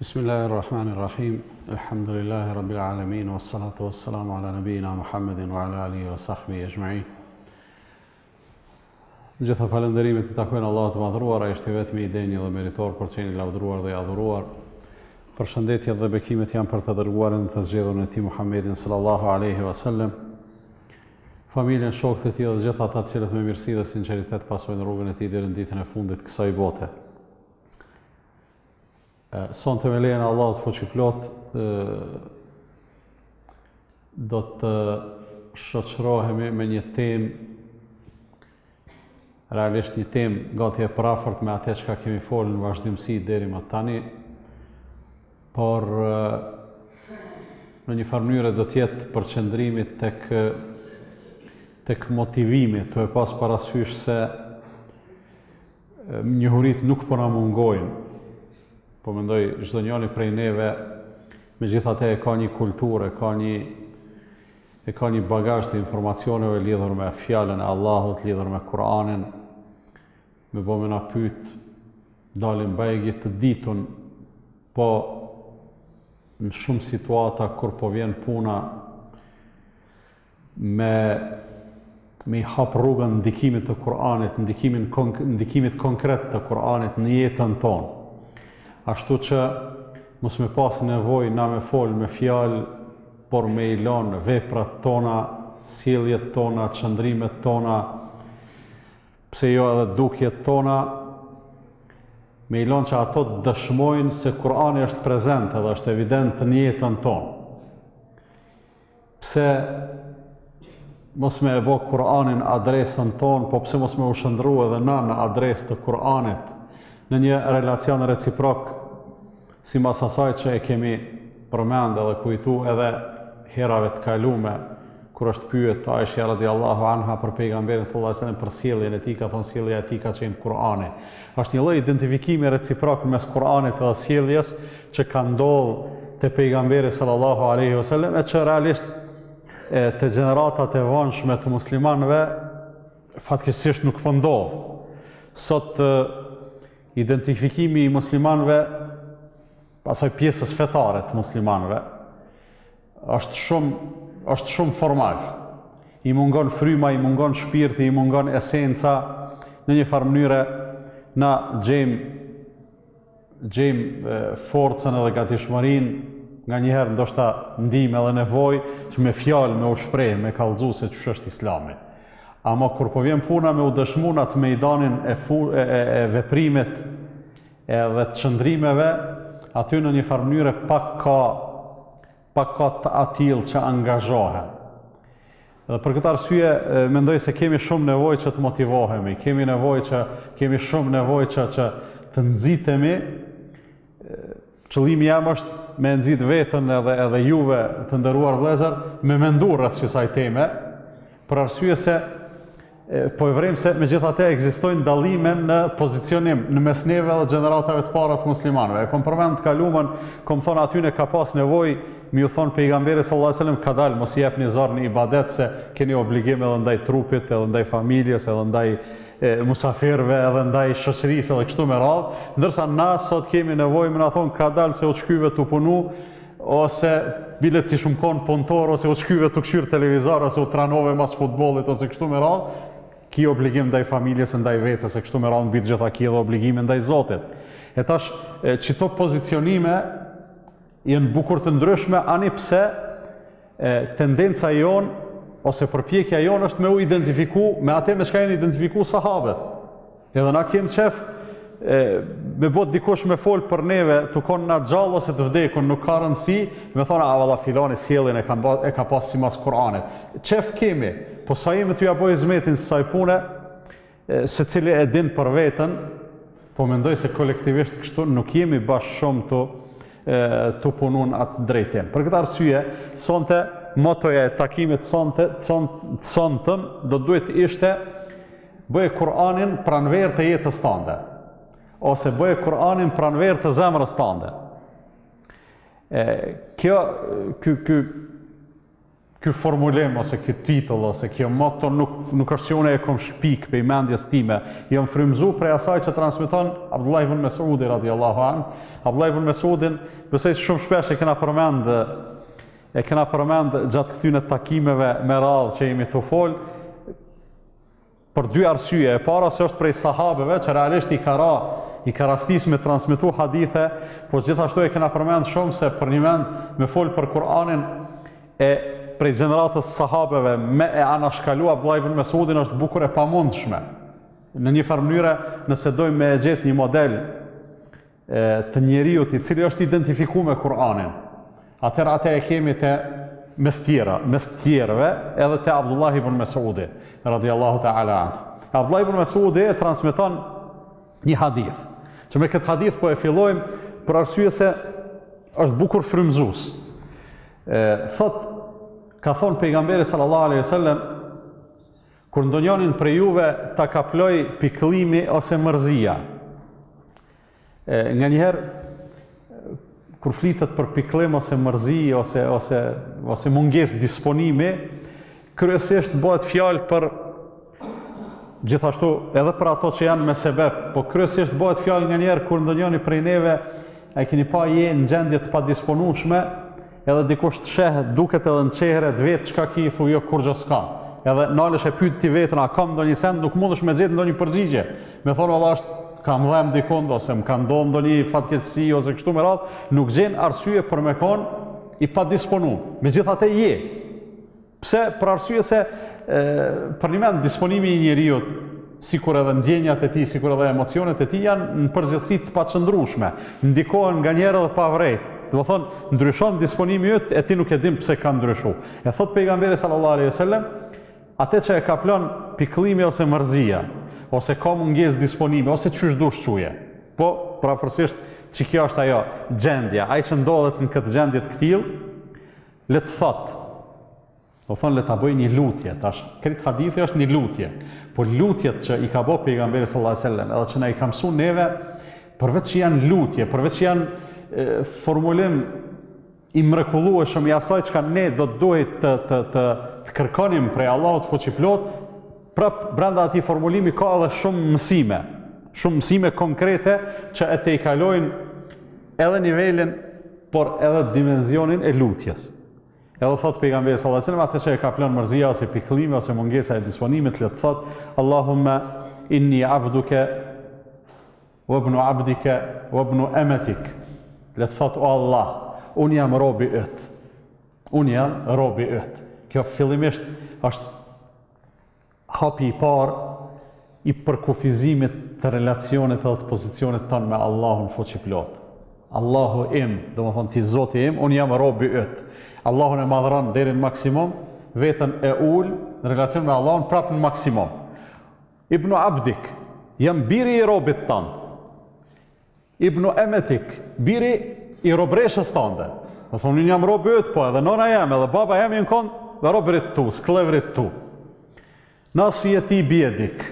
بسم الله الرحمن الرحيم. الحمد لله رب العالمين والصلاة والسلام على نبينا محمد وعلى آله وصحبه أجمعين. Gjitha falënderimet I takojnë Allahut të madhruar, ai është I vetmi I denjë dhe meritor për të qenë I lavdëruar dhe I adhuruar. Përshëndetjet dhe bekimet janë për të dërguarin të zgjedhur e Tij Muhammedin sallallahu alaihi wasallam, familjen, shokët e tij dhe gjithë ata të cilët me mirësi dhe sinqeritet pasojnë rrugën e tij deri në ditën e fundit të kësaj bote. Sonte me lejen e Allahut fuqiplot do të shoqërohemi me një temë, realisht një temë gati e parafort me atë çka kemi folur në vazhdimsi deri më tani, por në një farë mënyrë do të jetë përqendrimi tek motivimi, të e pas parasysh se njohuritë nuk po na mungojnë. Po mendoj çdo njëri prej neve megjithatë e ka një kulturë, e ka një bagazh të informacioneve lidhur me fjalën e Allahut, lidhur me Kur'anin. Me bëmë na pyet dalim bajgje të ditun, po në shumë situata kur po vjen puna me I hap rrugën ndikimit të Kur'anit, ndikimit konkret të Kur'anit në jetën tonë. Ashtu që mos me pas nevojë na me fol me fjalë, por me I lënë veprat tona, sjelljet tona, çndrimet tona, pse jo edhe dukjet tona, me I lënë që ato të dëshmojnë se Kur'ani është prezent edhe është evident në jetën tonë. Pse mos me e bë Kur'anin adresën tonë, po pse mos me u shndru edhe na në adresë të Kur'anit, në një relacion reciprok, si mas asaj që e kemi përmend edhe kujtu edhe herave të kalume, kur është pyet Aisha radhiyallahu anha për pejgamberin sallallahu alaihi wasallam për sjelljen e tij, ka thonë sjellja e tij ka qenë Kur'ani. Është një lloj identifikimi reciprok mes Kur'anit dhe sjelljes që ka ndodhur te pejgamberi sallallahu alaihi wasallam, e që realisht te gjeneratat e vonshme të muslimanëve fatkeqësisht nuk po ndodh. Sot identifikimi I muslimanëve, pasaj pjesës fetare të muslimanëve, është shumë formal. I mungon fryma, I mungon shpirti, I mungon esenca, në një farë mënyre na gjejmë forcën edhe gatishmërinë, nga njëherë ndoshta ndihmë edhe nevojë që me fjalë me u shpreh, me kallëzu se ç'është është Islami. Ama kur po vjen puna me u dëshmu në atë mejdanin e veprimit edhe të çndrimeve, aty në një farë mënyre pak ka të atill që angazhohen. Dhe për këtë arsye mendoj se kemi shumë nevojë që të motivohemi, kemi shumë nevojë që të nxitemi. Qëllimi jam është me nxit veten edhe juve të nderuar vëllezër me mendu rreth kësaj teme, për arsye se po e vrem se megjithatë ekzistojnë dallime në pozicionim në mes neve dhe gjeneratave të para të muslimanëve. E kom përmend të kaluamën, kom thonë aty ne ka pas nevojë mi u thonë pejgamberi sallallahu alaihi wasallam ka dalë mos I jepni zor në ibadet se keni obligim edhe ndaj trupit, edhe ndaj familjes, edhe ndaj musafirëve, edhe ndaj shoqërisë edhe kështu me radhë, ndërsa na sot kemi nevojë me na thonë ka dalë se u shkyve tu punu, ose bilet ti shumkon punëtor, ose u shkyve tu këshyr televizor, ose u tranove mas futbollit, ose kështu me radhë, ki obligim ndaj familjes, ndaj vetës, e kështu me radhë mbi të gjitha ki edhe obligime ndaj Zotit. E tash, qito pozicionime janë bukur të ndryshme, ani pse tendenca jonë, ose përpjekja jonë është me u identifiku me atë me çka janë identifiku sahabët. Edhe na kemë qef me bot dikush me fol për neve, të konë na gjallë ose të vdekun, nuk ka rëndësi, me thonë, a valla filani sjelljen e ka pas si mas Kur'anit. Qef kemi, po sa jemi t'ju apo hizmetin saj pune, se cili e din për veten, po mendoj se kolektivisht kështu nuk jemi bashkë shumë të punun atë drejtim. Për këtë arsye, sonte, motoja e takimit sontëm, do duhet ishte bëje Kur'anin pranverë të jetës tande, ose bëje Kur'anin pranverë të zemrës tande. ky formulim ose ky titull ose kjo motto nuk është që unë e kom shpik për mendjes time. Jam frymzu prej asaj që transmeton Abdullah ibn Mesudi radhiyallahu anhu. Abdullah ibn Mesudin, besoj shumë shpesh e kena përmend gjatë këtyre takimeve me radhë që jemi të fol për dy arsye. E para se është prej sahabeve që realisht i ka rastis me transmetu hadithe, po gjithashtu e kena përmend shumë se për një mend me fol për Kur'anin e prej gjeneratës sahabeve me e anashkalu Abdullah ibn Mesudin është bukur e pamundshme. Në një farë mënyre, nëse dojmë me gjetë një model të njeriut i cili është identifiku me Kur'anin, atëherë atë e kemi të mes tjerëve edhe të Abdullah ibn Mesudi radhiyallahu ta'ala anhu. Abdullah ibn Mesudi e transmeton një hadith, që me këtë hadith po e fillojmë për arsye se është bukur frymzues. Ka thonë pejgamberi sallallahu alaihi wasallam, kur ndonjërin prej juve ta kaploj pikëllimi ose mërzia. Nganjëherë kur flitet për pikëllim ose mërzi ose mungesë disponimi, kryesisht bëhet fjalë për gjithashtu edhe për ato që janë me sebeb, po kryesisht bëhet fjalë nganjëherë kur ndonjëri prej neve e keni pa je në gjendje të padisponueshme, edhe dikush të sheh duket edhe në çehre të vet çka ki thu jo kur gjë s'ka. Edhe nalesh e pyet ti vetën a kam ndonjë send, nuk mundesh me gjetë ndonjë përgjigje. Me thonë valla është kam dhem dikund ose më ka ndodhur ndonjë fatkeqësi ose kështu me radhë, nuk gjen arsye për me kon i padisponuar. Megjithatë je. Pse? Për arsye se për një mend disponimi i njeriu, sikur edhe ndjenjat e tij, sikur edhe emocionet e tij janë në përgjithësi të paqëndrueshme, ndikohen nganjëherë edhe pa vërejtë. Do të thonë, ndryshon disponimi yt e ti nuk e dim pse ka ndryshuar. E thot pejgamberi sallallahu alaihi wasallam, atë që e kaplon pikëllimi ose mërzia, ose ka mungesë disponimi, ose çysh dush çuje. Po, prafërsisht që kjo është ajo gjendja, ai që ndodhet në këtë gjendje të tillë, le të thotë. Do thonë le ta bëj një lutje, tash. Këtë hadithi është një lutje. Po lutjet që i ka bërë pejgamberi sallallahu alaihi wasallam, edhe që na i ka mësuar neve, përveç që janë lutje, përveç që janë formulim i mrekullueshëm i asaj çka ne do të duhet të kërkonim prej Allahut fuqiplot, prap brenda atij formulimi ka edhe shumë mësime konkrete që e tejkalojnë edhe nivelin, por edhe dimenzionin e lutjes. Edhe thot pejgamberi sallallahu alajhi wasallam, atë që e ka planë mërzia ose pikëllimi ose mungesa e disponimit, le të thot Allahumma inni abduka wa ibnu abdika wa ibnu amatik. Le të thot o Allah, unë jam robi yt. Unë jam robi yt. Kjo fillimisht është hapi i parë i përkufizimit të relacionit dhe të pozicionit tonë me Allahun fuqiplot. Allahu im, do më thonë ti Zoti im, unë jam robi yt. Allahun e madhëron deri në maksimum, vetën e ul në relacion me Allahun prapë në maksimum. Ibnu abdik, jam biri i robit tanë. Ibnu emetik, biri i robreshës tënde. Do thonë, unë jam robi yt, po edhe nona jam, edhe baba jam i në kënd, dhe robrit tu, sklevrit tu. Nasje ti bjedik.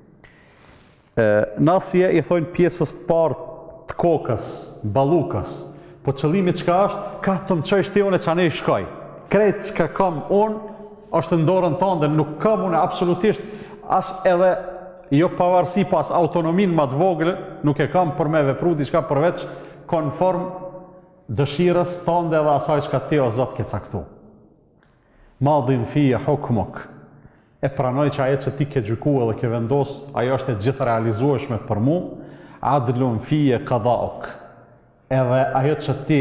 Nasje i thojnë pjesës të parë të kokës, balukës. Po qëllimi çka është, ka të më qojsh ti unë e që anë i shkoj. Kretë që ka kam unë, është në dorën tënde, nuk kam unë absolutisht as edhe jo pavarësi pas autonomin më të vogël, nuk e kam për me vepru diçka përveç konform dëshirës tënde dhe asaj çka ti o Zot ke caktu. Madhin fije hukmuk. E pranoj që ajo që ti ke gjykuar dhe ke vendos, ajo është e gjithë realizueshme për mu, adlun fije qadauk. Edhe ajo që ti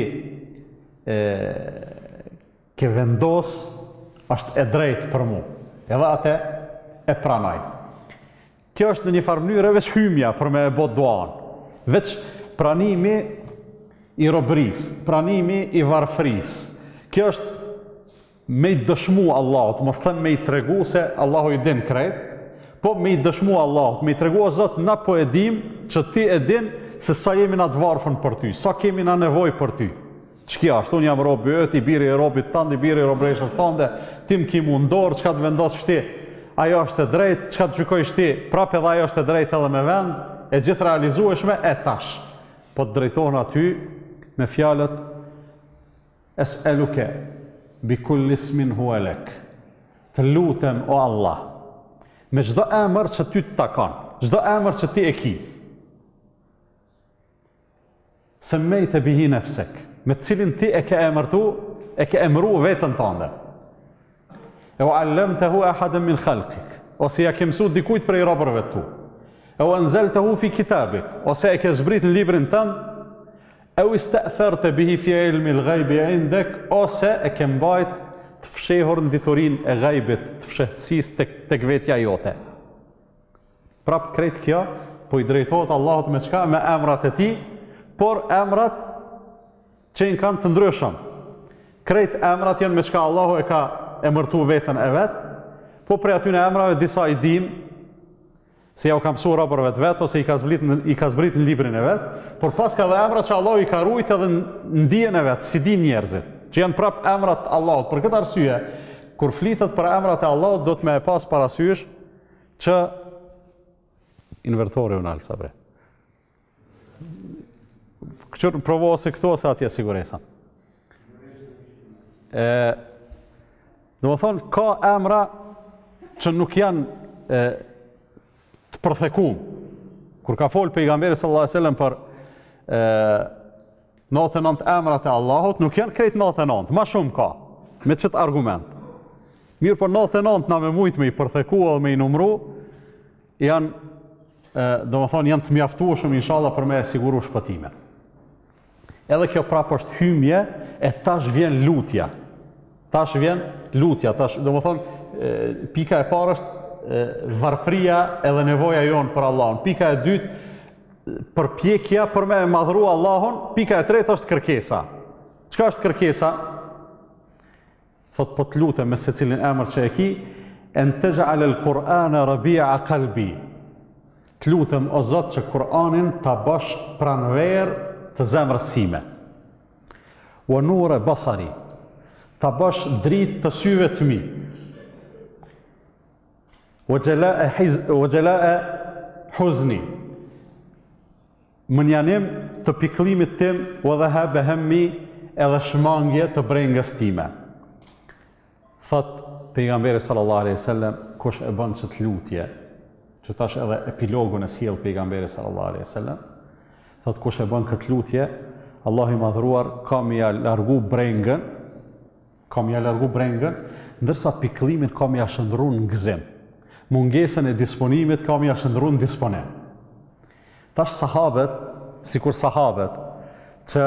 ke vendos është e drejtë për mu. Edhe atë e pranoj. Kjo është në një farë mënyrë veç hymja për me e bot duan. Veç pranimi i robëris, pranimi i varfris. Kjo është me i dëshmu Allahut, mos thënë me i tregu se Allahu i din krejt, po me i dëshmu Allahut, me i tregu o Zot, na po e dim që ti e din se sa jemi na të varfën për ty, sa kemi na nevoj për ty. Ç'kja është, unë jam robi yt, i biri i robit tënd, i biri i robreshës tënde, ti më ki mundor, çka të vendosësh ti, ajo është e drejtë, çka të gjykojsh ti, prapë edhe ajo është e drejtë edhe me vend, e gjithë realizueshme e tash. Po të drejtohen aty me fjalët es'eluke bi kulli ismin huwa lak. Të lutem o Allah, me çdo emër që ty të takon, çdo emër që ti e ki. Semmejte bihi nefsek, me cilin ti e ke emërtu, e ke emru vetën tënde. E u allamtahu ahadan min khalqik, ose ja ke mësu dikujt prej robërve tu. E u anzaltahu fi kitabik, ose e ke zbrit në librin tënd, e u ista'tharta bihi fi ilmi al-ghaibi indek, ose e ke mbajt të fshehur në diturin e gajbit, të fshehtësisë tek vetja jote. Prap krejt kjo, po i drejtohet Allahut me çka? Me emrat e tij, por emrat që i kanë të ndryshëm. Krejt emrat janë me çka Allahu e ka emërtu vetën e vet, po prej atyre emrave disa i dim, se ja u ka mësuar robërve të vet, ose i ka zbrit në librin e vet, por pas ka dhe emrat që Allahu i ka ruajt edhe në dijen e vet, si din njerëzit, që janë prap emrat Allahut. Për këtë arsye, kur flitet për emrat e Allahut, do të me e pas parasysh që invertori unë alë sabre. Këqër provo ose këto ose atje siguresa. Do më thonë, ka emra që nuk janë të përthekum. Kur ka folë pejgamberi sallallahu alaihi wasallam për 99 emrat e Allahut, nuk janë krejt 99, ma shumë ka, me qëtë argument. Mirë për 99 na me mujtë me i përtheku dhe me i numru, janë, do më thonë, janë të mjaftueshëm inshallah për me e siguru shpëtime. Edhe kjo prapë është hymje, e tash vjen lutja. Tash vjen lutja, do më thonë, pika e parë është varfria edhe nevoja jonë për Allahun. Pika e dytë, përpjekja për me madhru Allahun. Pika e tretë është kërkesa. Çka është kërkesa? Thot po të lutem me secilin emër që e ki, en taj'al al-Qur'ana rabi'a qalbi. Të lutem o Zot që Kur'anin ta bësh pranverë të zemrës sime. Wa nura basari, ta bësh dritë të syve të mi. Wa jala'a huzni, mënjanim të piklimit tim, wa dhahaba hammi, edhe shmangje të brengës time. Thot pejgamberi sallallahu alaihi wasallam, kush e bën ç't lutje, që tash edhe epilogun e sjell pejgamberi sallallahu alaihi wasallam, thot kush e bën këtë lutje, Allahu i madhruar ka më ja largu brengën, ndërsa piklimin ka më ja shndrru në gëzim. Mungesën e disponimit ka më ja shndrru në disponim. Tash sahabët, sikur sahabët që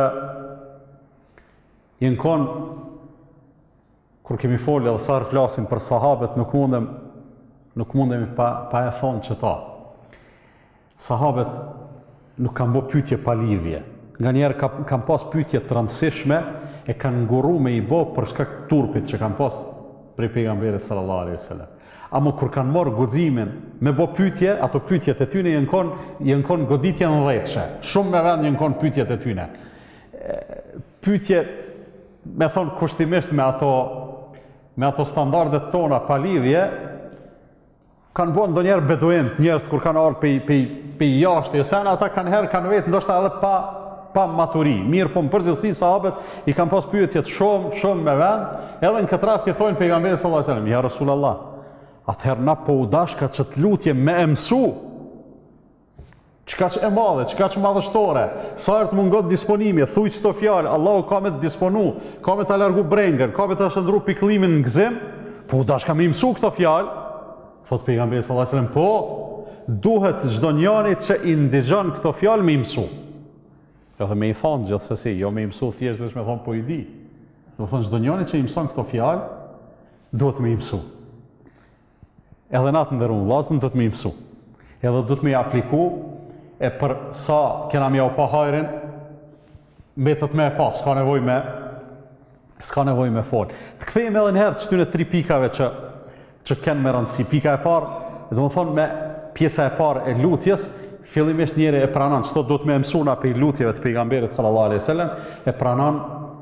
jenë kon, kur kemi folë edhe sa flasim për sahabët, nuk mundemi pa e thonë që ta. Sahabët nuk kanë bo pyetje pa lidhje. Nga njerë kanë pas pyetje të rëndësishme, e kanë nguru me i bo për shkak të turpit që kanë pas prej pejgamberit sallallahu alaihi wasallam. Amo kur kanë marrë guximin me bo pyetje, ato pyetjet e tyne jenë kon goditje në dhejtëshe. Shumë me vend jenë kon pyetjet e tyne. Pyetje, me thonë kushtimisht me ato standardet tona pa lidhje, kanë bo ndonjerë beduint, njerëz kur kanë ardhur pe jashtë, ose ata kanë vetë ndoshta edhe pa maturi. Mirë, po në përgjithësi sahabët i kanë pas pyetjet shumë me vend, edhe në këtë rast i thonë pejgamberit sallallahu alaihi wasallam, ja Rasulullah, atëherë na po u dashka që të lutje me e mësu, çka që e madhe, çka që madhështore, sa herë të mungot disponimi, thuj çto fjalë, Allahu ka me të disponu, ka me të largu brengën, ka me të shndru piklimin në gëzim, po u dashka me i mësu këto fjalë. Thot pejgamberi sallallahu alaihi wasallam, po duhet çdo njeri që i ndigjon këto fjalë me i mësu. Jo dhe me i thonë gjithsesi, jo me i mësu thjesht dhe me thonë po i di. Do thonë çdo njeri që i mëson këto fjalë, duhet me i mësu. Edhe natë ndërun vllazën do të me i mësu. Edhe do të me i apliku, e për sa kena me ja u pa hajrin, mbetet me e pas, s'ka nevoj me fol. Të kthejmë edhe njëherë këtyre 3 pikave që kenë me rëndësi. Pika e parë, do më thonë me pjesa e parë e lutjes, fillimisht njëri e pranon, çto do të me mësuna për lutjeve të pejgamberit sallallahu alaihi wasallam, e pranon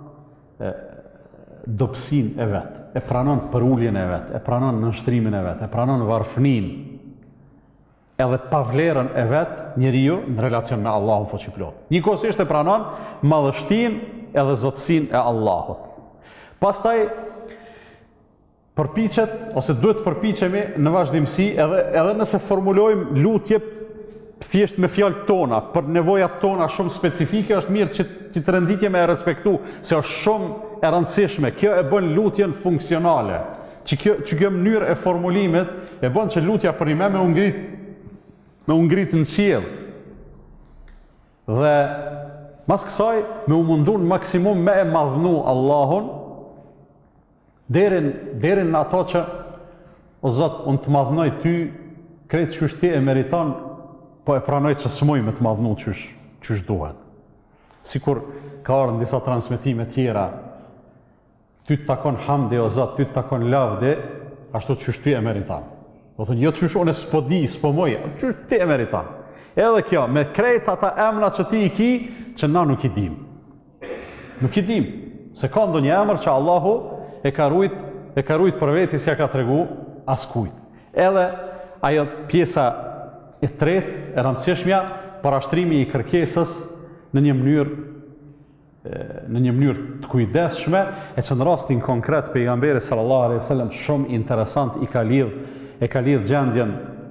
dobësinë e vet, e pranon përulljen e vet, e pranon nënshtrimin e vet, e pranon varfënin, edhe pavlerën e vet njeriu në relacion me Allahun fuqiplot. Njëkohësisht e pranon madhështinë edhe zotësinë e Allahut. Pastaj përpiqet ose duhet të përpiqemi në vazhdimsi edhe nëse formulojmë lutje thjesht me fjalët tona, për nevojat tona shumë specifike, është mirë që të renditje me e respektu, se është shumë e rëndësishme. Kjo e bën lutjen funksionale. Që kjo mënyrë e formulimit e bën që lutja për ime me u ngrit në qiell. Dhe mas kësaj me u mundu në maksimum me e madhnu Allahun derin në ato që o Zot, unë të madhnoj ty krejt qysh ti e meriton, po e pranoj që s'moj me të madhnu qysh duhet. Sikur ka ardhur në disa transmetime tjera, ty të takon hamdi o Zot, ty të takon lavdi, ashtu qysh ti e meriton. Do thënë, jo qysh unë s'po di, s'po moj, qysh ti e meriton. Edhe kjo, me krejt ata emra që ti i ki, që na nuk i dim. Nuk i dim, se ka ndonjë emër që Allahu e ka rujt për veti si ja ka tregu askujt. Edhe ajo pjesa e tretë, e rëndësishmja, parashtrimi i kërkesës në një mënyrë të kujdesshme, e që në rastin konkret pejgamberi sallallahu alaihi wasallam shumë interesant e ka lidh gjendjen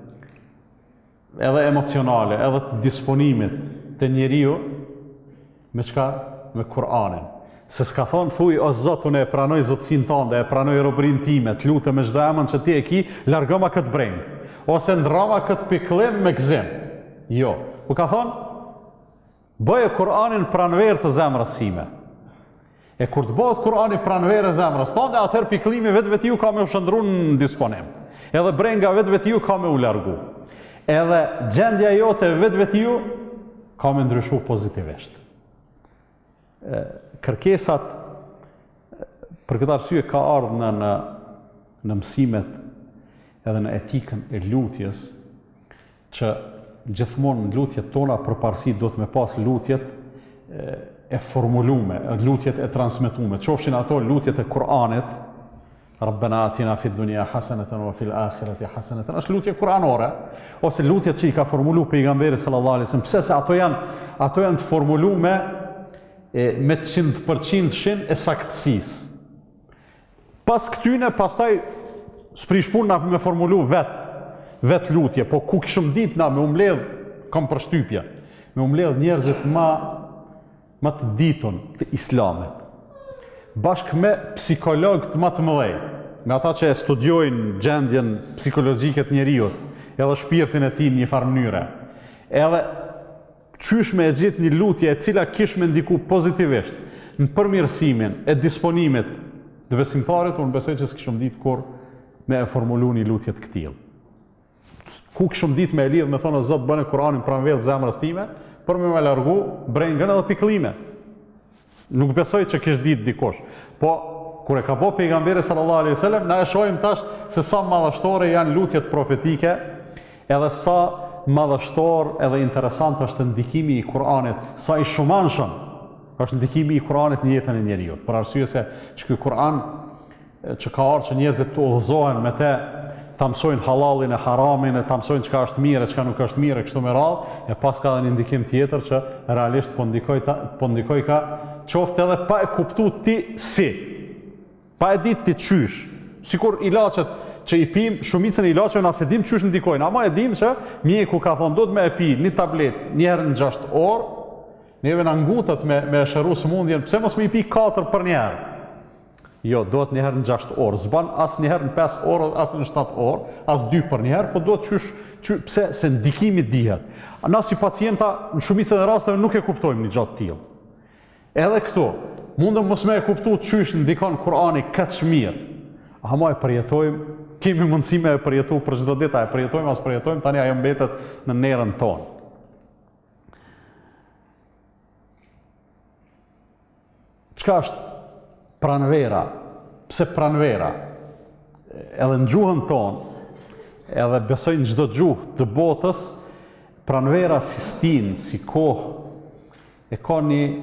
edhe emocionale, edhe të disponimit të njeriu me çka? Me Kur'anin. Se s'ka thonë, thuj, o Zot, unë e pranoj zotësin tënde, e pranoj robërinë time, të lutem me çdo emër që ti e ki, largoma këtë breng, ose ndrama këtë pikëllim me gëzim. Jo. U ka thonë, bëje Kur'anin pranverë të zemrës sime. E kur të bëhet Kur'ani pranverë e zemrës tënde, atëherë pikëllimi vetë ju ka me u shëndru në disponim. Edhe brenga vetë ju ka me u largu. Edhe gjendja jote vetë ju ka me ndryshu pozitivisht. Kërkesat për këtë arsye ka ardhur në mësimet edhe në etikën e lutjes, që gjithmonë në lutjet tona përparësi do të me pas lutjet e formulume, lutjet e transmetume, qofshin ato lutjet e Kur'anit, Rabbena atina fid dunya hasanatan wa fil akhirati hasanatan, është lutje kuranore, ose lutjet që i ka formulu pejgamberi sallallahu alaihi wasallam. Pse se ato janë të formulume me 100% e saktësisë. Pas këtyne, pastaj s'prish puna me formulu vet lutje, po ku kishëm ditë na me umbledh, kam përshtypje, me umbledh njerëzit ma të ditun të islamit, bashkë me psikologët ma të mëdhej, me ata që e studiojnë gjendjen psikologjike të njeriut, edhe shpirtin e tij në një farë mënyre, edhe qysh me e gjithë një lutje e cila kish me ndiku pozitivisht në përmirësimin e disponimit të besimtarit, unë besoj që s'kishëm ditë kur me e formulu një lutje të këtillë. Ku kishëm ditë me e lidhë me thonë o Zot bëne Kur'anin pranverë të zemrës time, për me largu brengën edhe pikëllime. Nuk besoj që kish ditë dikush. Po, kur e ka po pejgamberi sallallahu alaihi wasallam, na e shohim tash se sa madhështore janë lutjet profetike, edhe sa madhështor edhe interesant është ndikimi i Kur'anit, sa i shumanshëm është ndikimi i Kur'anit në jetën e njeriut. Për arsye se që ky Kur'an që ka ardhur që njerëzit të udhëzohen me te, ta mësojnë halalin e haramin, ta mësojnë çka është mirë e çka nuk është mirë, kështu me radhë, e pas ka edhe një ndikim tjetër që realisht po ndikoj ka qoftë edhe pa e kuptu ti si, pa e ditë ti qysh, sikur ilaçet që i pim, shumicën e ilaçeve na se dim qysh ndikojnë, ama e dim që mjeku ka thonë do të me e pi një tablet një herë në 6 orë, neve na ngutet me shëru sëmundjen, pse mos me i pi 4 për një herë? Jo, do të një herë në 6 orë, s'ban as një herë në 5 orë, as në 7 orë, as 2 për një herë, po do të pse se ndikimi dihet. Na si pacienta, në shumicën e rasteve nuk e kuptojmë një gjatë tillë. Edhe këtu, mundëm mos me e kuptu qysh ndikon Kur'ani kaq mirë. Ama e përjetojmë, kemi mundësi me e përjetu për çdo ditë, e përjetojmë as përjetojmë, tani ajo mbetet në nerën tonë. Çka është pranvera? Pse pranvera? Edhe në gjuhën tonë, edhe besoj në çdo gjuhë të botës, pranvera si stinë, si kohë, e ka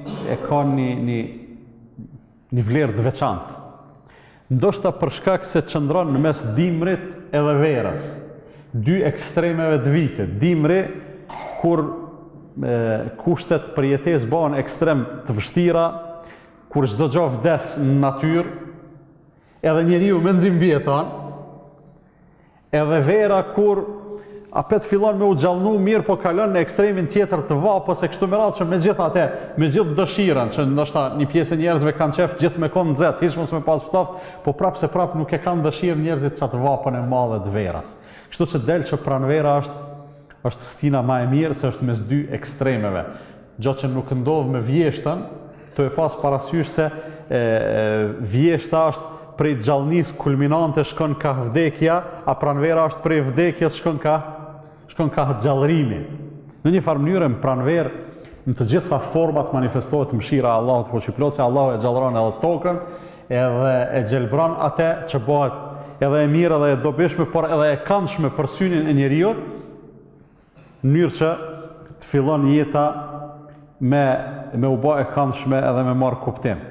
një vlerë të veçantë. Ndoshta për shkak se qëndron në mes dimrit edhe verës, dy ekstremeve të vitit. Dimri, kur kushtet për jetesë bëhen ekstrem të vështira, kur çdo gjë vdes në natyrë, edhe njeriu me nxim vjetan, edhe vera kur apet fillon me u gjallnu mirë, po kalon në ekstremin tjetër të vapës e kështu me radhë që me gjithë atë, me gjithë dëshiren, që ndoshta një pjesë e njerëzve kanë qef gjithë me konë nxehtë, hiç mos me pas ftoft, po prapë se prapë nuk e kanë dëshirë njerëzit çatë vapën e madhe të verës. Kështu që del që pranvera është stina ma e mirë, se është mes dy ekstremeve. Gjatë që nuk ndodh me vjeshtën, të e pas parasysh se vjeshta është prej gjallënis kulminante shkon ka vdekja, a pranvera është prej vdekjes shkon ka gjallërimi. Në një farë mënyrë pranverë në të gjitha format manifestohet mëshira e Allahut fuqiplot, se Allahu e gjallëron edhe tokën, edhe e gjelbron atë që bëhet edhe e mirë edhe e dobishme, por edhe e këndshme për synin e njeriut, në mënyrë që të fillon jeta me u bë e këndshme edhe me marrë kuptim.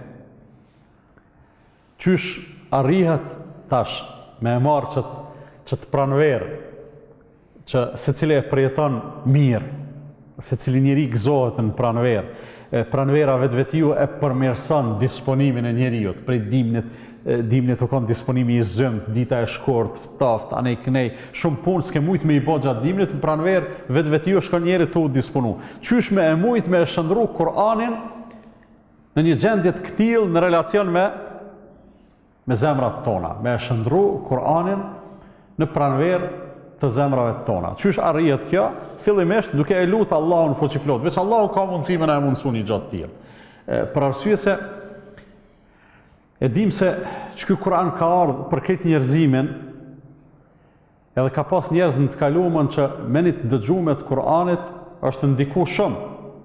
Qysh arrihet tash me e marrë që të pranverë, që se cili e përjeton mirë, se cili njeri gëzohet në pranverë, pranvera vetë e përmirëson disponimin e njeriut, prej dimnit u konë disponimi i zëmt, dita e shkort, ftaft, anej kënej, shumë punë s'ke mujt me i bo gjatë dimnit, në pranverë vetë shkon njeri të u disponu. Qysh me e mujt me e shëndru Kur'anin në një gjendjet këtil në relacion me zemrat tona, me e shëndru Kur'anin në pranverë të zemrave tona. Qysh arrihet kjo? Fillimisht duke e lutë Allahun fuqiplot, veç Allahu ka mundësi me na e mundësu një gjatë tillë. Për arsye se e dim se që ky Kur'an ka ardhur për këtë njerëzimin, edhe ka pas njerëz në të kaluamën që me një të dëgjume të Kur'anit është ndiku shumë.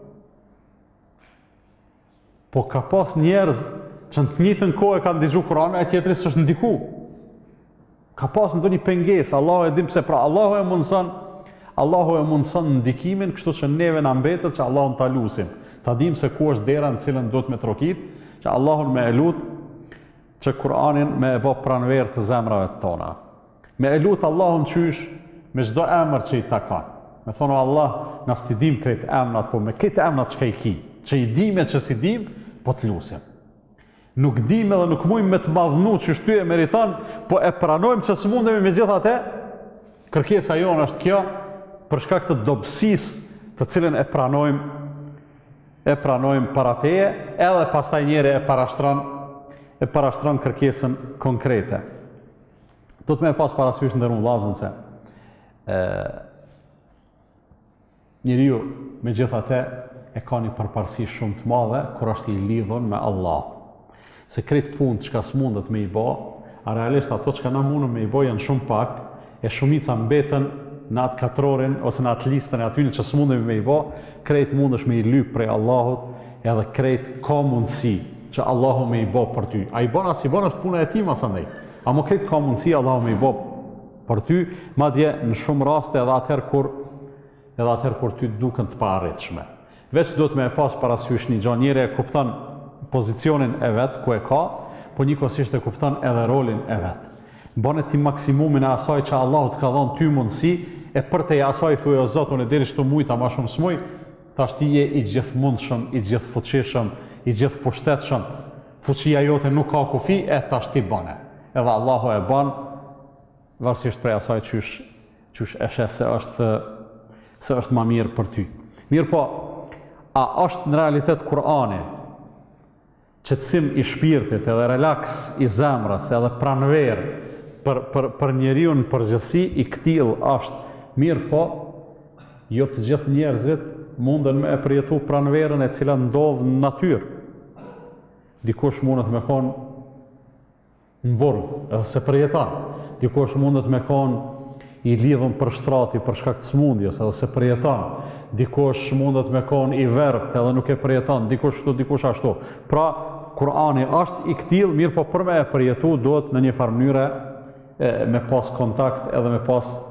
Po ka pas njerëz që në të njëjtën kohë kanë dëgju Kur'anin, e tjetri s'është ndiku. Ka pas ndonjë pengesë, Allahu e dim pse, pra Allahu e mundson ndikimin, kështu që neve na mbetet që Allahun ta lutim. Ta dim se ku është dera në cilën duhet me trokit, që Allahun me e lut që Kur'anin me e bë pranverë të zemrave tona. Me e lut Allahun qysh me çdo emër që i takon. Me thonë Allah, na sti dim këtë emrat, po me këtë emrat që i ki, që i dim e që si dim, po të lutim. Nuk dim edhe nuk mujmë me të madhnu që shty e meriton, po e pranojmë që së mundemi me gjitha te, kërkesa jonë është kjo, për shkak të dobësisë të cilën e pranojmë para teje, edhe pastaj njeri e parashtron kërkesën konkrete. Do të me pas parasysh ndërru vllazën se njeriu me gjitha te e ka një përparësi shumë të madhe kur është i lidhur me Allah. Se kretë punë që ka s'mundet me i bo, a realisht ato që ka na mundëm me i bo janë shumë pak, e shumica mbetën në atë katrorin ose në atë listën e atyne që s'mundemi me i bo, kretë mundësh me i lypë prej Allahut, edhe kretë ka mundësi që Allahu me i bo për ty. A i bon as i bon është puna e ti mas andej, a mo kretë ka mundësi Allahu me i bo për ty, ma dje në shumë raste edhe atëherë kur ty duken të pa arritshme. Veç do të me e pas parasysh një gjanë, njëre e kupton pozicionin e vetë, ku e ka, po njëkohësisht e kupton edhe rolin e vetë. Bane ti maksimumin e asaj që Allah të ka dhënë ty mundësi, e për te asaj thuaj o Zot, unë e deri shtu mujta ma shumë s'muj, tash ti je i gjithë mundshëm, i gjithë fuqishëm, i gjithë pushtetshëm, fuqia jote nuk ka kufi, e tash ti bane. Edhe Allahu e ban, varësisht prej asaj qysh e shes se është ma mirë për ty. Mirë po, a është në realitet Kur'ani qetësim i shpirtit edhe relaks i zemrës edhe pranverë për njeriu në përgjithësi i këtill është mirë, po jo të gjithë njerëzit munden me e përjetu pranverën e cila ndodh në natyrë. Dikush mundet me konë në burg, edhe se përjeton. Dikush mundet me konë i lidhur për shtrati për shkak të smundjes, edhe se përjeton. Dikush mundet me konë i verbët, edhe nuk e përjeton. Dikush ashtu, dikush ashtu. Pra, Kur'ani është i këtill, mirë, po për me e përjetu duhet në një farë mënyre me pas kontakt edhe me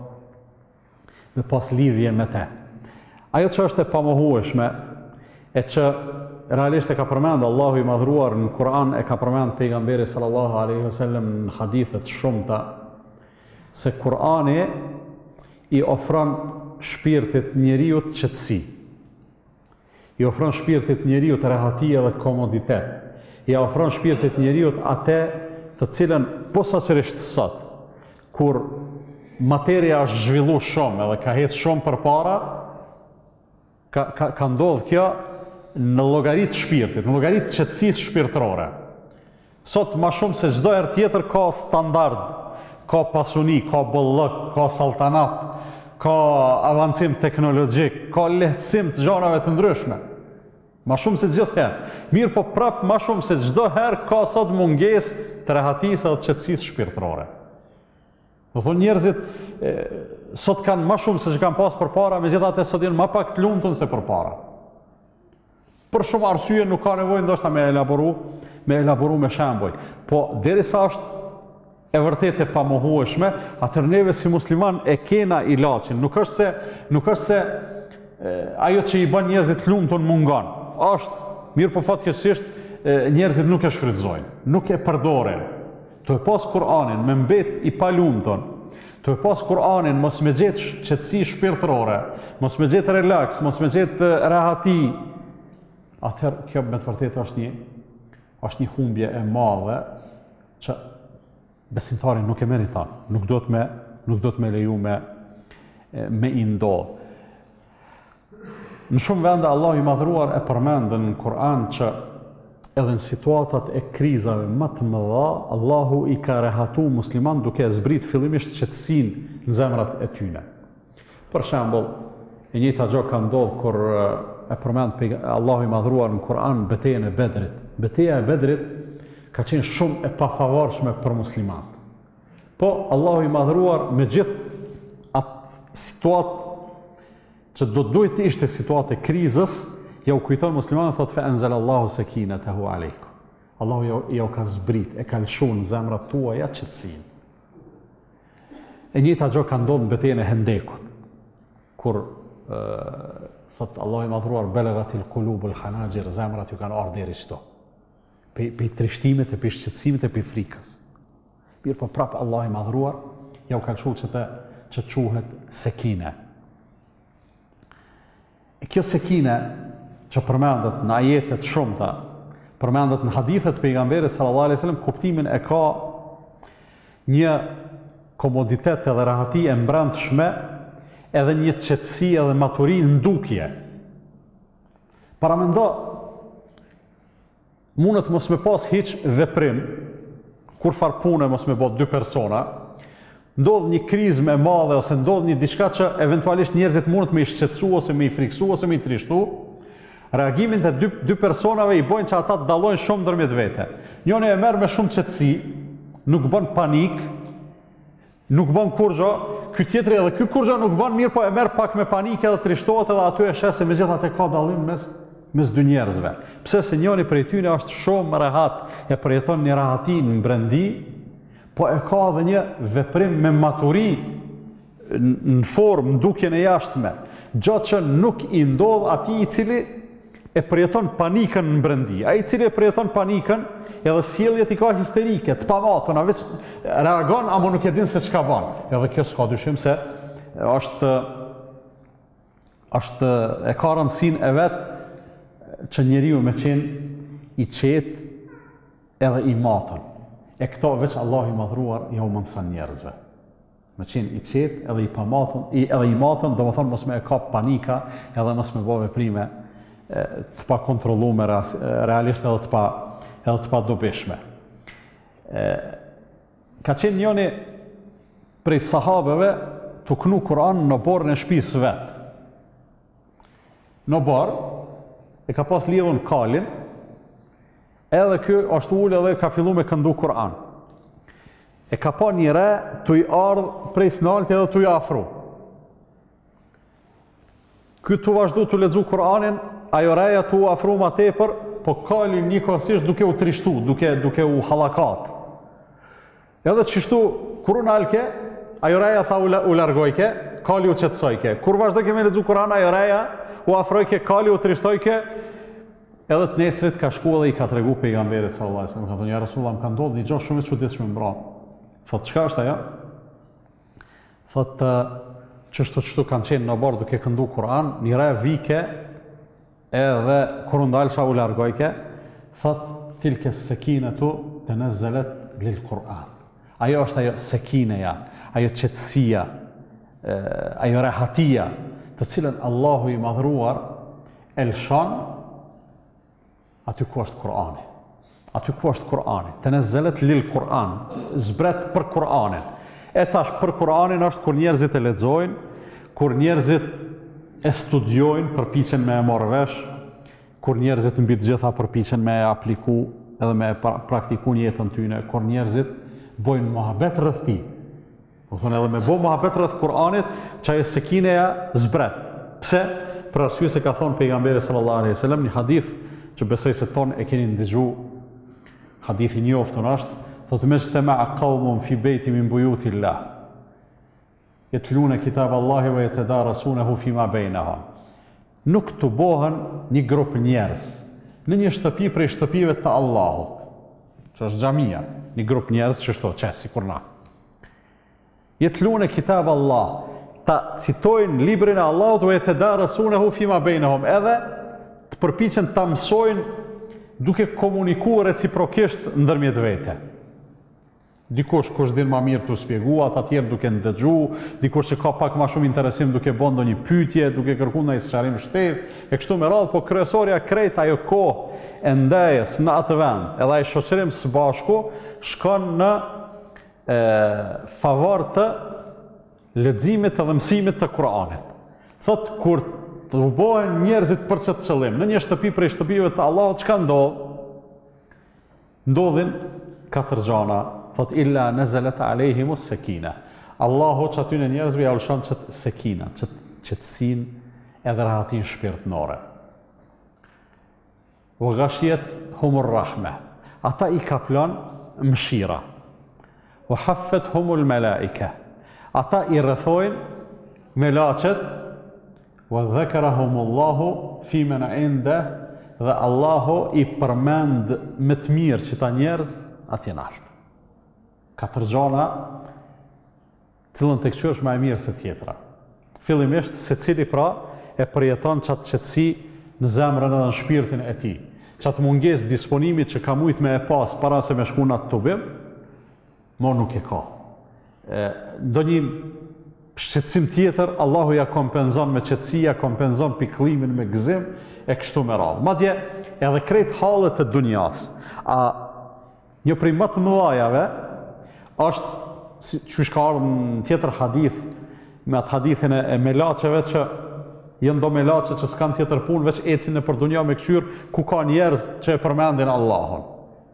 pas lidhje me te. Ajo që është e pamohueshme, e që realisht e ka përmend Allahu i madhruar në Kur'an, e ka përmend pejgamberi sallallahu alaihi wasallam në hadithet shumëta, se Kur'ani i ofron shpirtit njeriut qetësi. I ofron shpirtit njeriut rehati dhe komoditet. I ofron shpirtit njeriut atë të cilën posaçërisht sot, kur materia është zhvillu shumë edhe ka hetë shumë përpara, ka ndodhë kjo në llogaritë shpirtit, në llogaritë qetësisë shpirtërore. Sot ma shumë se çdo herë tjetër ka standard, ka pasuni, ka bollëk, ka saltanat, ka avancim teknologjik, ka lehtësim të gjanave të ndryshme. Ma shumë se gjithherë. Mirë po prapë ma shumë se çdo herë ka sot mungesë të rehatisë dhe të qetësisë shpirtërore. Do thonë njerëzit sot kanë ma shumë se që kanë pas përpara, megjithatë sot janë ma pak të lumtur se përpara. Për shumë arsye nuk ka nevojë ndoshta me elaboru me shembuj. Po derisa është e vërtet e pamohueshme, atëherë neve si musliman e kena ilaçin. Nuk është se ajo që i bën njerëzit të lumtur mungon. Është mirë po fatkeqësisht njerëzit nuk e shfrytëzojnë, nuk e përdoren. Të e pas Kur'anin me mbet i palumtur, të e pas Kur'anin mos me gjetë qetësi shpirtërore, mos me gjetë relax, mos me gjetë rahati, atëherë kjo me të vërtetë është një humbje e madhe që besimtari nuk e meriton, nuk do të me leju me i ndodh. Në shumë vende Allahu i madhruar e përmendën në Kur'an që edhe në situatat e krizave më të mëdha, Allahu i ka rehatu musliman duke zbrit fillimisht qetësinë në zemrat e tyre. Për shembull, e njëjta gjë ka ndodhur kur e përmend Allahu i madhruar në Kur'an betejën e Bedrit. Betejë e Bedrit ka qenë shumë e pafavorshme për muslimanët. Po Allahu i madhruar me gjithë atë situatë që do duhet të ishte situatë e krizës, ja u kujton muslimanët, thotë fa anzalallahu sakinatahu aleikum. Allahu ja u ka zbrit, e ka lëshuar në zemrat tuaja qetësinë. E njëjta gjë ka ndodhur në betejën e Hendekut, kur thotë Allahu i madhruar belagatil qulubul hanajir, zemrat ju kanë ardhur deri këtu. Pe trishtimet e pe shqetësimit e pe frikës. Mirë po prapë Allah i madhruar, ja u ka lëshuar që quhet sekine. E kjo sekine që përmendet në ajetet shumëta, përmendet në hadithet pejgamberit sallallahu alaihi wasallam, kuptimin e ka një komoditet edhe rahati e mbrëmshme, edhe një qetësi edhe maturi në ndukje. Paramendo, mundet mos me pas hiç veprim, kur far pune mos me bot dy persona, ndodh një krizë me madhe ose ndodh një diçka që eventualisht njerëzit mundet me i shqetësu ose me i friksu ose me i trishtu, reagimin të dy personave i bojnë që ata të dallojnë shumë ndërmjet vete. Njëri e merr me shumë qetësi, nuk bën panik, nuk bën kurrë, ky tjetri edhe ky kurrë nuk bën mirë, po e merr pak me panik edhe trishtohet edhe aty e shes se megjithatë ka dallim mes dy njerëzve. Pse se njëri prej tyre është shumë rehat, e përjeton një rahati në brendi, po e ka edhe një veprim me maturi në formë, në dukjen e jashtme, gjatë që nuk i ndodh atij i cili e përjeton panikën në brendi. Ai i cili e përjeton panikën, edhe sjelljet i ka histerike, të pamatona, veç reagon, ama nuk e din se çka bën. Edhe kjo s'ka dyshim se është e ka rëndësinë e vet që njeriu me qenë i qetë edhe i matën. E këto veç Allah i madhruar ja u mundson njerëzve. Me qenë i qetë edhe i pamatën, edhe i matën, do më thonë mos me e kap panika, edhe mos me bo veprime të pa kontrollume realisht edhe të pa dobishme. Ka qenë njëni prej sahabeve të knu Kur'an në borën e shtëpisë vet. Në borë e ka pas lidhur kalin, edhe ky është ulë edhe ka fillu me këndu Kur'an. E ka pa një re të i ardhë prej snalti edhe të i afru. Ky të vazhdu të lexu Kur'anin, ajo reja të u afru ma tepër, po kalin njëkohësisht duke u trishtu, duke u hallakat. Edhe çështu kur u nalke, ajo reja tha u largojke, kali u qetësojke. Kur vazhdoj me lexu Kur'an, ajo reja u afrojke, kali u trishtojke, edhe të nesrit ka shku edhe i ka tregu pejgamberit sallallahu alaihi wasallam. Ka thënë ja Rasulullah, më ka ndodhur një gjë shumë e çuditshme mbra. Thotë çka është ajo? Thotë çështu kanë qenë në bordë duke këndu Kur'an, një re vike edhe kur u ndalsha u largojke, thotë tilke sekinatu tanazzalat lil Kur'an. Ajo është ajo sekineja, ajo qetësia, ajo rehatia, të cilën Allahu i madhruar e lëshon aty ku është Kur'ani. Aty ku është Kur'ani. Tenezzelet lil Kur'an, zbret për Kur'anin. E tash për Kur'anin është kur njerëzit e lexojnë, kur njerëzit e studiojnë, përpiqen me e marrë vesh, kur njerëzit mbi të gjitha përpiqen me e apliku edhe me e praktiku në jetën tyne, kur njerëzit bojnë mohabet rreth tij. Po thonë edhe me bo mohabet rreth Kur'anit, çajo sekineja zbret. Pse? Për arsye se ka thonë pejgamberi sallallahu alaihi wasallam një hadith që besoj se tonë e keni ndëgjuar. Hadithi i njoftun është, thotë mejtama'a qaumun fi bejti min buyutillah. Yatluna kitab Allahi wa yatadarasunahu fima bainahum. Nuk të bohen një grup njerëz në një shtëpi prej shtëpive të Allahut, që është xhamia, një grup njerëz që shto qes sikur na. Yatluna kitab Allah, ta citojnë librin e Allahut wa yatadarasunahu fima bainahum, edhe të përpiqen ta mësojnë duke komunikuar reciprokisht ndërmjet vete. Dikush kush din ma mirë të shpjegua, ata tjerë duke ndëgju, dikush që ka pak ma shumë interesim duke bën ndonjë pyetje, duke kërkuar ndonjë sqarim shtesë, e kështu me radhë, po kryesorja krejt ajo kohë e ndajës në atë vend, edhe ai shoqërim së bashku shkon në favor të leximit edhe mësimit të Kur'anit. Thot kur të bohen njerëzit për çet qëllim në një shtëpi prej shtëpive të Allahut, çka ndodh? Ndodhin 4 gjana. Thot illa nazalat alejhimus sakina. Allahu që aty në njerëzve ja ulshon sekina, qetësinë edhe rahatin shpirtërore. Wa ghashiyatuhumur rahma. Ata i kaplon mëshira. Wa haffatuhumul malaika. Ata i rrethojnë melaqet. Wa dhakarahumullahu fi man inda, dhe Allahu i përmend më të mirë që ta njerëz atje lart. 4 gjana, cilën të këqysh më e mirë se tjetra. Fillimisht secili pra e përjeton çat qetësi në zemrën edhe në shpirtin e tij. Çat mungesë disponimit që ka mujt me e pas para se me shku në atë tubim, mo nuk e ka. Ndonjë shqetësim tjetër, Allahu ja kompenzon me qetësi, ja kompenzon pikëllimin me gëzim e kështu me radhë. Madje edhe krejt hallet e dunjas. Një prej më të mëdhajave është që ka ardhur në tjetër hadith, me atë hadithin e melaçeve që janë do melaçe që s'kan tjetër punë veç ecin nëpër dunja me këshyr ku ka njerëz që e përmendin Allahun.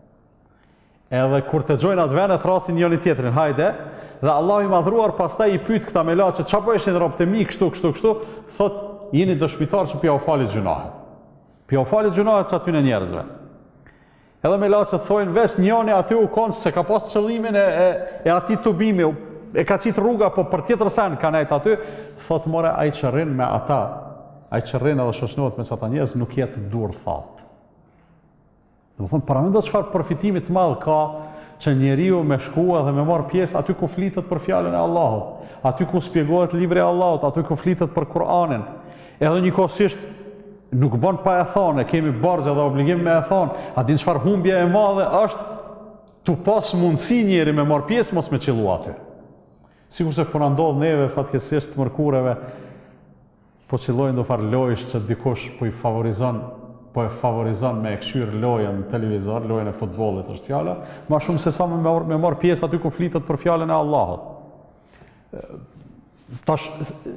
Edhe kur të gjojnë atë vend e thrasin njëri tjetrin, hajde, dhe Allahu i madhruar pastaj i pyet këta melaçe, çfarë bëheshin robët e mi kështu, thot jeni dëshmitar që pja u falit gjunahet. Pja u falit gjunahet që aty në njerëzve. Edhe melaçet thojnë veç njëri aty u konë se ka pas qëllimin e atij tubimi, e ka qit rruga, po për tjetër sen ka nejt aty, thot more ai që rrin me ata, ai që rrin edhe shoqënohet me ata njerëz nuk jetë dur thatë. Domethënë paramendo çfarë përfitimi të madh ka që njeriu me shkua dhe me marr pjesë aty ku flitet për fjalën e Allahut, aty ku shpjegohet libri i Allahut, aty ku flitet për Kur'anin. Edhe njëkohësisht nuk bën pa e thonë, kemi borxh dhe obligim me e thonë, a din çfarë humbje e madhe është tu pas mundësi njeri me marr pjesë mos me qellu aty. Sigurisht se po na ndodh neve fatkeqësisht të mërkureve, po qellojnë do far lojsh që dikush po e favorizon me e këshyr lojën në televizor, lojën e futbollit është fjala, ma shumë se sa me marr pjesë aty ku flitet për fjalën e Allahut. Tash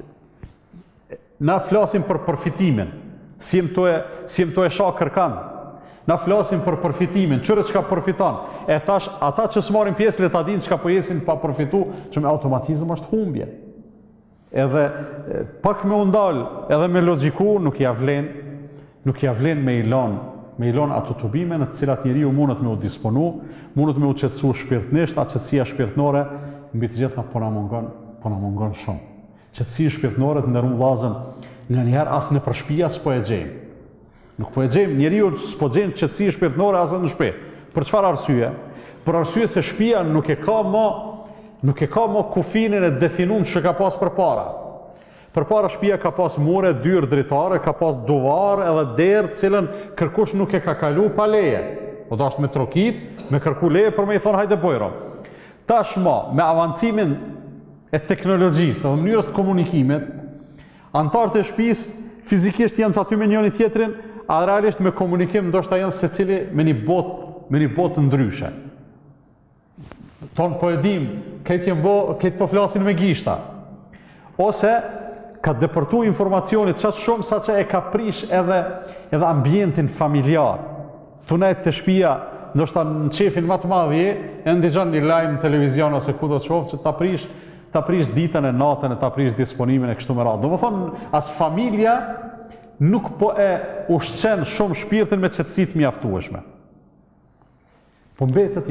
na flasim për përfitimin, si jem to e shah kërkan. Na flasim për përfitimin, çfarë çka përfiton. E tash ata që s'marrin pjesë le ta dinë çka po jesin pa përfitu, që me automatizëm është humbje. Edhe pak me u ndal, edhe me logjiku nuk ja vlen me i lon ato tubime në të cilat njeriu mundet me u disponu, mundet me u qetësu shpirtnisht, atë qetësia shpirtnore mbi të gjitha po na mungon shumë. Qetësia shpirtnore të ndërmu vllazën, nganjëherë as në shtëpi s'po e gjejmë. Nuk po e gjejmë, njeriu s'po gjen qetësi shpirtnore as në shtëpi. Për çfarë arsye? Për arsye se shtëpia nuk e ka më kufinin e definuar që ka pas përpara. Përpara shtëpia ka pas mure, dyrë dritare, ka pas duvar edhe derë, cilën kërkush nuk e ka kalu pa leje. o do është me trokit, me kërku leje për me i thonë hajde bojro. Tashma, me avancimin e teknologjisë dhe mënyrës të komunikimit, antarët e shtëpisë fizikisht janë aty me njëri tjetrin, a realisht me komunikim ndoshta janë secili me një botë ndryshe. Tonë po e dim, këtë po flasin me gishta. Ose ka depërtu informacionit qatë shumë sa që e ka prish edhe ambientin familjar. Tunajt të shtëpia, ndoshta në qefin më të madhje, e ndigjon një lajm në televizion ose ku do të qoftë që ta prish ditën e natën e ta prish disponimin e kështu me radhë. Domethënë as familja nuk po e ushqen shumë shpirtin me qetësitë mjaftueshme. Po mbetet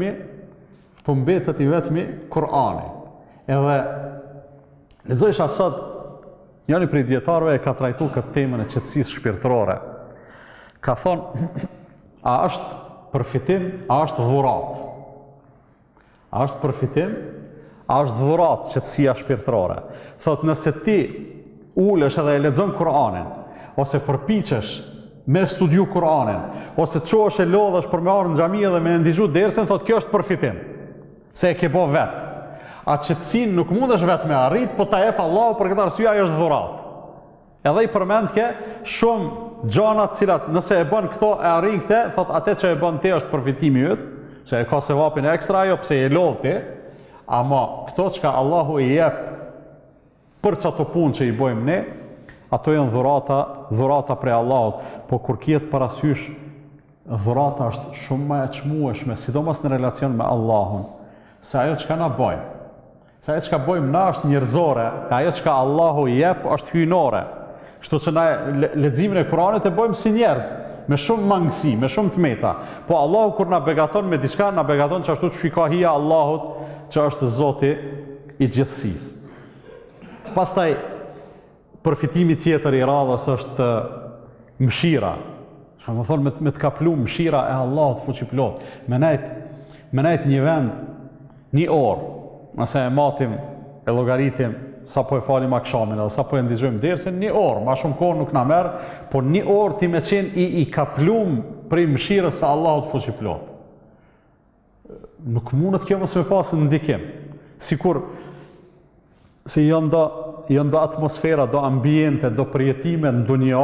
i vetmi Kur'ani. Edhe lexojsha sot njëri prej dietarëve e ka trajtuar këtë temën e qetësisë shpirtërore. Ka thonë, a është përfitim, a është dhurat? A është përfitim, a është dhurat qetësia shpirtërore? Thotë, nëse ti ulesh edhe e lexon Kur'anin, ose përpiqesh me studiu Kur'anin, ose çohesh e lodhesh për me ardhur në xhami dhe me ndigju dersën, thotë kjo është përfitim. Se e ke bo vetë. A qetësinë nuk mundesh vetë me arrit, po ta jep Allahu për këtë arsye ajo është dhurat. Edhe i përmend ke shumë gjana të cilat nëse e bën këto e arrin këtë, thotë atë që e bën ti është përfitimi yt, që e ka sevapin ekstra ajo pse e lodh ti, ama këto çka Allahu i jep për çato punë që i bëjmë ne, ato janë dhurata prej Allahut, po kur kiet parasysh dhurata është shumë më e çmueshme, sidomos në relacion me Allahun, se ajo çka na bëjmë. Se ajo çka bëjmë na është njerëzore, ajo çka Allahu i jep është hyjnore. Kështu që na leximin e Kuranit e bëjmë si njerëz, me shumë mangësi, me shumë tmeta. Po Allahu kur na begaton me diçka, na begaton që ashtu që ka hija Allahut, që është Zoti i gjithësisë. Pastaj përfitimi tjetër i radhës është mëshira. Që më thonë me të kaplu mëshira e Allahut fuqiplot. Me najt një vend, një orë, nëse e matim, e llogaritim, sa po e falim akşamin edhe sa po e ndigjojmë dersin, një orë, ma shumë kohë nuk na merr, po një orë ti me qenë i kaplum prej mëshirës së Allahut fuqiplot. Nuk mundet kjo mos me pasë ndikim. Sikur se janë do atmosfera, do ambiente, do përjetime në dunja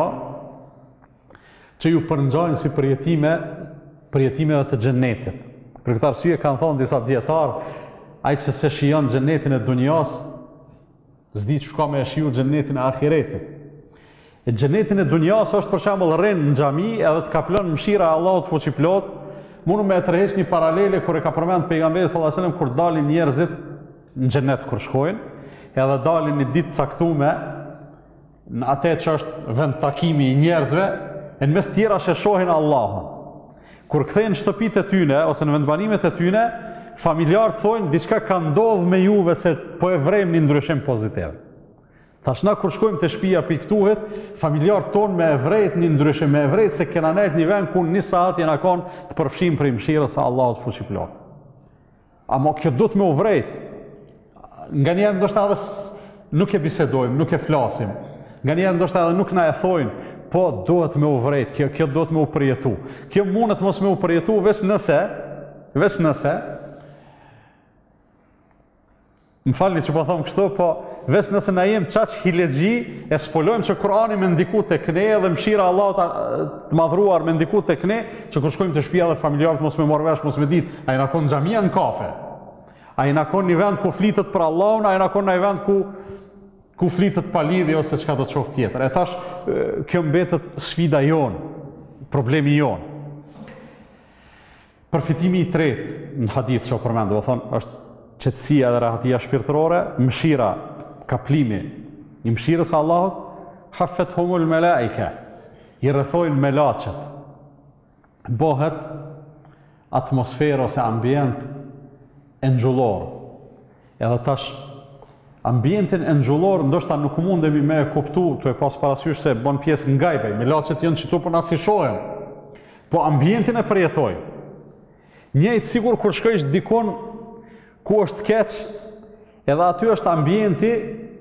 që ju përngjajnë si përjetimeve të xhenetit. Për këtë arsye kanë thonë disa dietarë, ai që se shijon xhenetin e dunjas, s'di që ka me e shiju xhenetin e ahiretit. E xhenetin e dunjas është për shembull rrin në xhami edhe të kaplon mëshira e Allahut fuqiplot. Mundu me e tërheq një paralele kur e ka përmend pejgamberi sallallahu alajhi wasallam kur dalin njerëzit në xhenet kur shkojnë, edhe dalin një ditë caktuar në atë që është vend takimi i njerëzve, e në mes tjera që shohin Allahun. Kur kthehen në shtëpitë e tyre ose në vendbanimet e tyre, familjarët thonë diçka ka ndodhur me juve se po e vrem një ndryshim pozitiv. Tash na kur shkojmë te shtëpia piktuhet, familjarët tonë me e vrejt një ndryshim, me e vrejt se kena nejt një vend ku një saat jena konë të përfshim për i mshirës a Allahut fuqiplot. Amo kjo do të me u vrejt. Nga njerë ndoshta edhe nuk e bisedojmë, nuk e flasim. Nga njerë ndoshta edhe nuk na e thojnë, po duhet me u vrejt, kjo do të me u përjetu. Kjo mundet mos me u përjetu veç nëse, më falni që po thomë kështu, po veç nëse na jem qaq hilexhi, e spolojmë që Kurani me ndiku të këne dhe mshira Allahut të madhruar me ndiku të këne, që kur shkojmë të shtëpia dhe familjarët mos me marrë vesh, mos me dit, a i na konë xhamia në kafe, a i na konë një vend ku flitet për Allahun, a i na konë një vend ku flitet pa lidhje ose çka do të qoftë tjetër. E tash, kjo mbetet sfida jonë, problemi jonë. Përfitimi i tretë në hadith që o përmendu, do thonë, është qetësia dhe rahatia shpirtërore, mëshira, kaplimi i mëshirës së Allahut, haffethumul melaike, i rrethojnë melaqet. Bëhet atmosferë ose ambient enxullor. Edhe tash ambientin enxullor ndoshta nuk mundemi me e kuptu, të e pas parasysh se bën pjesë nga gajbe, melaqet janë qitu për na si shohem. Po ambientin e përjetojnë. Njëjtë sigur kur shkojsh dikon ku është keq, edhe aty është ambienti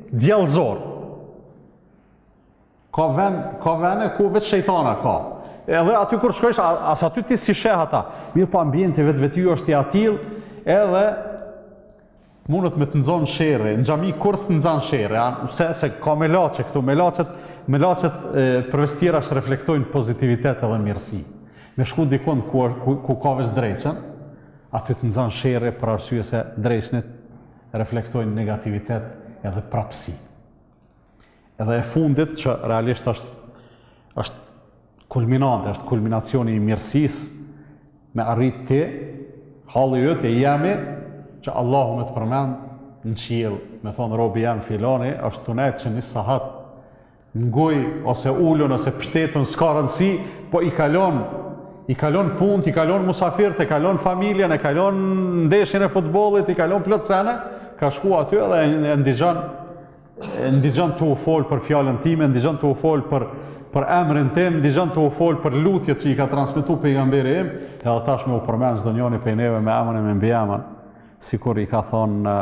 djallëzor. Ka vene ku vetë shejtana ka. Edhe aty kur shkojsh, as aty ti si sheh ata. Mirë po ambienti vetë është i atill, edhe mundet me të nxon sherrë. Në xhami kurs të nxan sherrë, se ka melaçe këtu, melaçet përveç tjerash reflektojnë pozitivitet edhe mirësi. Me shku dikon ku ka veç drejtën, aty të nxan sherrë për arsye se drejtënit reflektojnë negativitet edhe prapësi. Edhe e fundit që realisht është kulminante, është kulminacioni i mirësisë me arrit ti, halli jot e jemi që Allahu me të përmend në qiell, me thonë robi jam filani, është tunet që një sahat ngoj ose ulën ose pështetën s'ka rëndësi, po i kalon punë, i kalon musafirët, i kalon familjen, i kalon ndeshjen e futbollit, i kalon plot sene, ka shku aty edhe e ndigjon të u fol për fjalën time, ndigjon të u fol për emrin tim, ndigjon të u fol për lutjet që i ka transmetuar pejgamberi im, edhe tash me u përmend çdo njëri prej neve me emrin e me mbiemën, sikur i ka thonë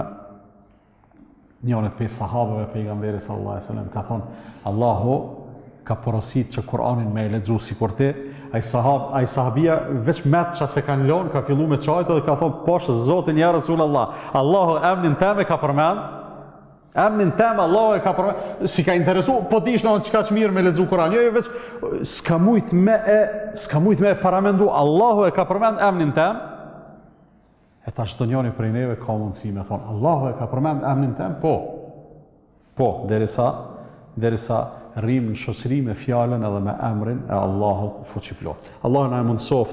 njëri prej sahabëve pejgamberit sallallahu alaihi wasallam, ka thonë Allahu ka porosit që Kur'anin me e lexu sikur ti, ai sahabia veç metça se kanë lënë, ka filluar me çajt dhe ka thonë poshtë Zotin ja Rasulullah, Allahu emrin tëm e ka përmend. Emnin tem Allahu e ka përmend, si ka interesu, po dish në çka çmirë me lexu Kur'an. Jo veç s'ka mujt me e paramendu, Allahu e ka përmend emnin tem. E tash çdo njëri prej neve ka mundësi me thonë Allahu e ka përmend emnin tem, po, derisa rrim në shoqëri me fjalën edhe me emrin e Allahut fuqiplot. Allahu na e mundsoft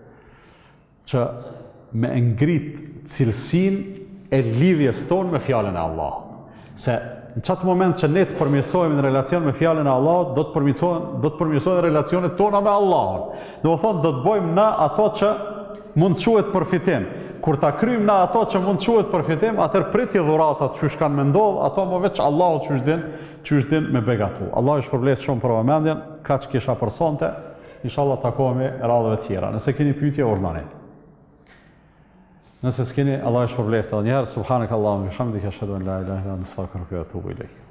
që me ngrit cilësinë e lidhjes tonë me fjalën e Allahut. Se në qatë moment që ne të përmirësojmë në relacion me fjalën e Allahut, do të përmirësojmë relacionet tona me Allahun. Do të thonë, do të bëjmë na ato që mund të quhet përfitim. Kur ta kryjmë na ato që mund të quhet përfitim, atëherë pritje dhuratat që kanë me ndodh, ato më veç Allahu çysh din me begatu. Allah ju shpërblet shumë për vëmendjen, kaq kisha për sonte. Inshallah takohemi radhave tjera. Nëse keni pyetje urdhani. Nëse s'keni, Allah e shpërblet edhe njëherë, subhanak Allahumma bihamdika ashhadu an la ilaha illa anta astaghfiruka wa atubu ilayk.